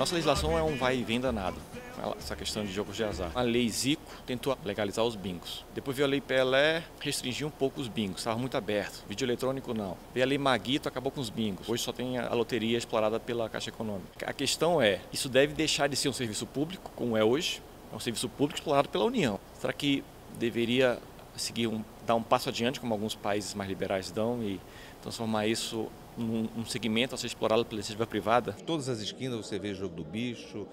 Nossa legislação é um vai e vem danado, essa questão de jogos de azar. A lei Zico tentou legalizar os bingos. Depois veio a lei Pelé, restringiu um pouco os bingos, estava muito aberto. Vídeo eletrônico não. Veio a lei Maguito, acabou com os bingos. Hoje só tem a loteria explorada pela Caixa Econômica. A questão é, isso deve deixar de ser um serviço público, como é hoje, é um serviço público explorado pela União. Será que deveria dar um passo adiante, como alguns países mais liberais dão, e transformar isso um segmento a ser explorado pela iniciativa privada? Todas as esquinas você vê jogo do bicho,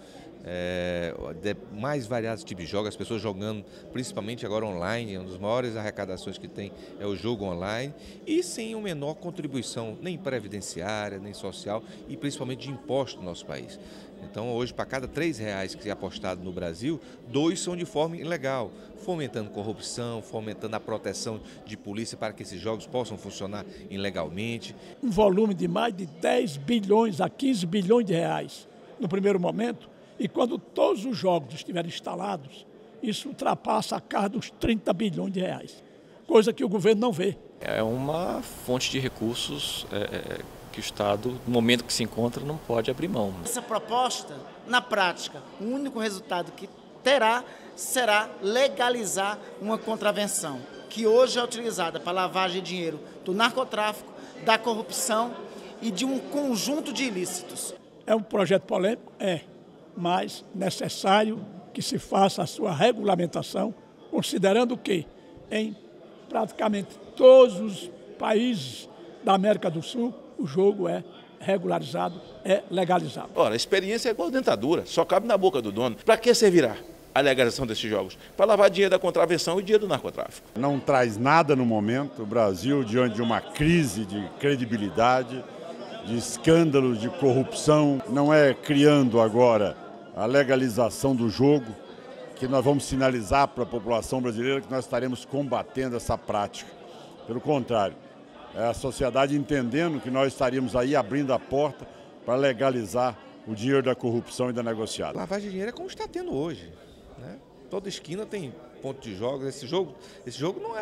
mais variados tipos de jogos, as pessoas jogando, principalmente agora online, uma das maiores arrecadações que tem é o jogo online, e sem uma menor contribuição, nem previdenciária, nem social, e principalmente de imposto no nosso país. Então hoje, para cada R$3 que é apostado no Brasil, 2 são de forma ilegal, fomentando corrupção, fomentando a proteção de polícia para que esses jogos possam funcionar ilegalmente. Um volume de mais de 10 bilhões a 15 bilhões de reais no primeiro momento, e quando todos os jogos estiverem instalados, isso ultrapassa a casa dos 30 bilhões de reais, coisa que o governo não vê. É uma fonte de recursos que o Estado, no momento que se encontra, não pode abrir mão. Essa proposta, na prática, o único resultado que terá será legalizar uma contravenção, que hoje é utilizada para lavagem de dinheiro do narcotráfico, da corrupção e de um conjunto de ilícitos. É um projeto polêmico? É, mas necessário que se faça a sua regulamentação, considerando que em praticamente todos os países da América do Sul, o jogo é regularizado, é legalizado. Ora, a experiência é igual dentadura, só cabe na boca do dono. Para que servirá a legalização desses jogos? Para lavar dinheiro da contravenção e dinheiro do narcotráfico. Não traz nada no momento. O Brasil, diante de uma crise de credibilidade, de escândalos de corrupção, não é criando agora a legalização do jogo que nós vamos sinalizar para a população brasileira que nós estaremos combatendo essa prática. Pelo contrário, é a sociedade entendendo que nós estaríamos aí abrindo a porta para legalizar o dinheiro da corrupção e da negociada. Lavagem de dinheiro é como está tendo hoje, né? Toda esquina tem ponto de jogos. Esse jogo não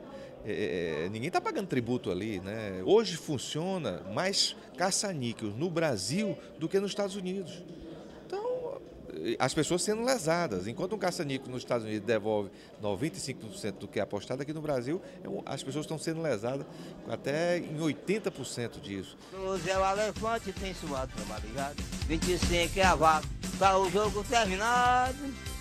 ninguém está pagando tributo ali, né? Hoje funciona mais caça-níquel no Brasil do que nos Estados Unidos. Então, as pessoas sendo lesadas. Enquanto um caça-níquel nos Estados Unidos devolve 95% do que é apostado, aqui no Brasil as pessoas estão sendo lesadas até em 80% disso. 12 é o elefante, tem sua turma ligada. 25 é a vaca, tá o jogo terminado.